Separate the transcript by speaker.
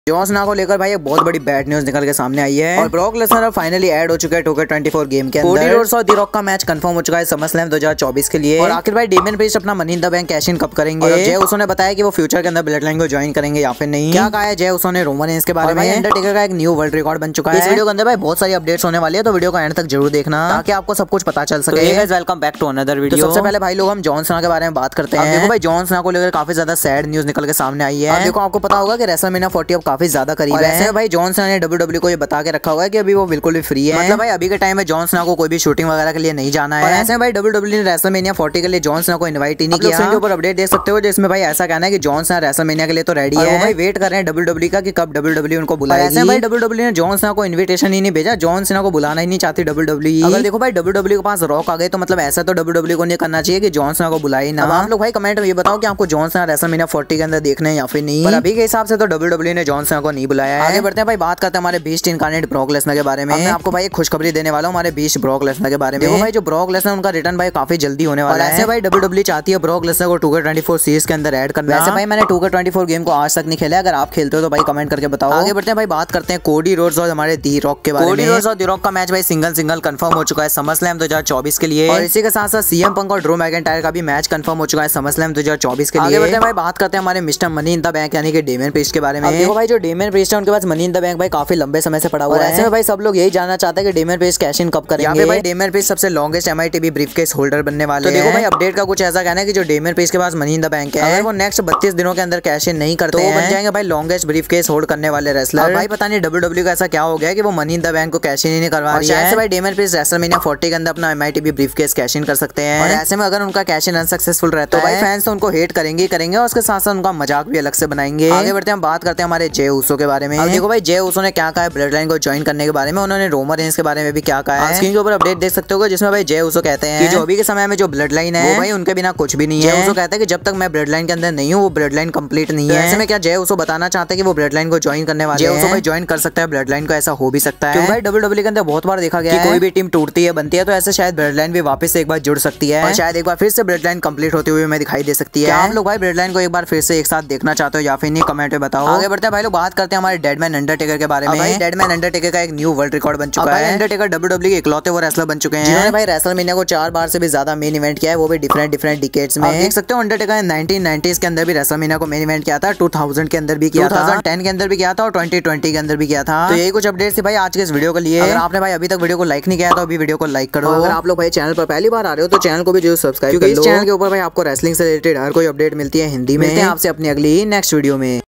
Speaker 1: John Cena को लेकर भाई एक बहुत बड़ी बैड न्यूज निकल के सामने आई है और ब्रॉक लेसनर फाइनली ऐड हो चुका है 2K24 गेम के अंदर। कोडी रोड्स और दी रॉक का मैच कंफर्म हो चुका है समरस्लैम 2024 के लिए। और आखिर भाई डेमियन प्रीस्ट अपना money in the bank cash in कब करेंगे। और जय उसो ने बताया कि वो फ्यूचर के अंदर ब्लड लाइन को ज्वाइन करेंगे या फिर नहीं। क्या कहा है जय उसो ने रोमन रेंज के बारे में। अंडरटेकर का एक न्यू वर्ल्ड रिकॉर्ड बन चुका है। इस वीडियो के अंदर भाई बहुत सारी अपडेट्स होने वाली है, तो वीडियो को एंड तक जरूर देखना ताकि आपको सब कुछ पता चल सके। Welcome back to another video. सबसे पहले भाई लोग हम जॉन सीना के बारे में बात करते हैं। देखो भाई जॉन सीना को लेकर काफी ज्यादा सैड न्यूज निकल के सामने आई है। देखो आपको पता होगा कि रेसलमेनिया 40 अब काफी ज्यादा करीब है। भाई जॉन सीना ने WWE को ये बता के रखा हुआ है कि अभी वो बिल्कुल भी फ्री है। मतलब भाई अभी के टाइम में जॉन सीना को कोई भी शूटिंग वगैरह के लिए नहीं जाना है। ऐसे भाई WWE ने रेसलमेनिया 40 के लिए जॉन सीना को इनवाइट ही नहीं किया। इसके ऊपर अपडेट देख सकते हो जिसमें भाई ऐसा कहना है कि जॉन सीना रेसलमेनिया के लिए तो रेडी है। भाई वेट कर रहे हैं WWE का कि कब WWE उनको बुलाएगी। ऐसे भाई WWE ने जॉन सीना को इन्विटेशन ही नहीं भेजा। जॉन सीना को बुलाना ही नहीं चाहती WWE। अगर देखो भाई WWE के पास रॉक आ गए तो मतलब ऐसा तो WWE को नहीं करना चाहिए कि जॉन सीना को बुलाए ना। आप लोग भाई कमेंट में ये बताओ कि आपको जॉन सीना रेसलमेनिया 40 के अंदर देखना है या फिर नहीं। पर अभी के हिसाब से तो WWE ने जॉन सीना को नहीं बुलाया है। आगे बढ़ते हैं भाई, बात करते हैं हमारे बीस्ट इनकार्नेट ब्रॉक लेसनर के बारे में। मैं आपको भाई एक खुशखबरी देने वाला हूं हमारे बीस्ट ब्रॉक लेसनर के बारे में। देखो भाई जो ब्रॉक लेसनर उनका रिटर्न भाई काफी जल्दी होने वाला है। ऐसे भाई WWE चाहती है ब्रॉक लेसनर को 2K24 सीरीज के अंदर ऐड करना। वैसे भाई मैंने 2K24 गेम को आज तक नहीं खेला, अगर आप खेलते हो तो भाई कमेंट करके बताओ। आगे बढ़ते हैं भाई, बात करते हैं कोडी रोड्स और हमारे दी रॉक के बारे में। कोडी रोड्स और दी रॉक का मैच भाई सिंगल कंफर्म हो चुका है समरस्लैम 2024 के लिए। और इसी के साथ साथ CM पंक और ड्रू मैकिंटायर का भी मैच कंफर्म हो चुका है समरस्लैम 2024 के लिए। आगे बढ़ते हैं भाई, बात करते हैं हमारे mister money in the bank यानी कि डेमियन प्रीस्ट के बारे में। देखो भाई जो डेमियन प्रीस्ट है उनके पास मनी इन द बैंक भाई काफी लंबे समय से पड़ा हुआ है। ऐसे में भाई सब लोग यही जानना चाहते हैं कि डेमियन प्रीस्ट कैश इन कब करेंगे। यहाँ पे भाई डेमियन प्रीस्ट सबसे लॉन्गेस्ट MITB ब्रीफकेस होल्डर बनने वाले हैं। तो देखो भाई अपडेट का कुछ ऐसा कहना है कि जो डेमियन प्रीस्ट के पास मनी इन द बैंक है, अगर वो नेक्स्ट 32 दिनों के अंदर कैश इन नहीं करते तो वो बन जाएंगे भाई लॉन्गेस्ट ब्रीफकेस होल्ड करने वाले रेसलर। भाई पता नहीं WWE का ऐसा क्या हो गया कि वो मनी इन द बैंक को कैश इन ही नहीं करवा रही है। ऐसे भाई डेमियन प्रीस्ट रेसलमेनिया 40 के अंदर अपना MITB ब्रीफकेस कैश इन कर सकते हैं। और ऐसे में अगर उनका कैश इन अनसक्सेसफुल रहता है तो भाई फैंस तो उनको हेट करेंगे और उसके साथ साथ उनका मजाक भी अलग से बनाएंगे। आगे बढ़ते हैं, हम बात करते हैं हमारे जय उसो के बारे में। देखो भाई जय उसो ने क्या कहा है ब्लड लाइन को ज्वाइन करने के बारे में। उन्होंने रोमन रेंज के बारे में भी क्या कहा है, स्क्रीन के ऊपर अपडेट देख सकते हो, जिसमें भाई जय उसो कहते हैं कि जो अभी के समय में जो ब्लड लाइन है वो भाई उनके बिना कुछ भी नहीं है। जय उसो कहते हैं कि जब तक मैं ब्लड लाइन के अंदर नहीं हूँ वो ब्लड लाइन कंप्लीट नहीं है। ऐसे में क्या जय उसो बताना चाहते हैं कि वो ब्लड लाइन को ज्वाइन करने वाले हैं। जय उसो भाई ज्वाइन कर सकता है ब्लड लाइन को, ऐसा हो भी सकता है। भाई WWE के अंदर बहुत बार देखा गया है कोई भी टीम टूटती है बनती है तो ऐसे शायद ब्लड लाइन भी वापस से एक बार जुड़ सकती है और शायद एक बार फिर से ब्लड लाइन कंप्लीट होती हुई हमें दिखाई दे सकती है। आप लोग भाई ब्लड लाइन को एक बार फिर से एक साथ देखना चाहते हो या फिर नहीं, कमेंट में बताओ। आगे बढ़ते हैं भाई लोग, बात करते हैं हमारे डेडमैन अंडरटेकर के बारे में। भाई डेडमैन अंडरटेकर का एक न्यू वर्ल्ड रिकॉर्ड बन चुका है। अंडरटेकर WWE के इकलौते वो रेसलर बन चुके हैं जिन्होंने भाई रेसलमेनिया को 4 बार से भी ज्यादा मेन इवेंट किया है, वो भी डिफरेंट डिकेड्स में। देख सकते हो अंडरटेकर ने 1990s के अंदर भी रेसलमेनिया को मेन इवेंट किया था, 2000 के अंदर भी किया था, 2010 के अंदर भी किया था और 2020 के अंदर भी किया था। तो यही कुछ अपडेट्स थी भाई आज के इस वीडियो के लिए। अगर आपने भाई अभी तक वीडियो को लाइक नहीं किया तो अभी वीडियो को लाइक करो। अगर आप लोग भाई चैनल पर पहली बार आ रहे हो तो चैनल को भी जरूर सब्सक्राइब कर लो। इस चैनल के ऊपर भाई आपको रेसलिंग से रिलेटेड हर कोई अपडेट मिलती है हिंदी में। आपसे अपनी अगली नेक्स्ट वीडियो में।